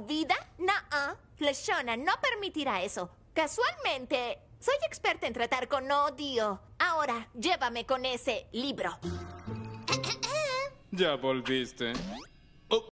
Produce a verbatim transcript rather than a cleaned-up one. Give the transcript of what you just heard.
vida? No, Fleshona no permitirá eso. Casualmente, soy experta en tratar con odio. Ahora, llévame con ese libro. ¿Ya volviste?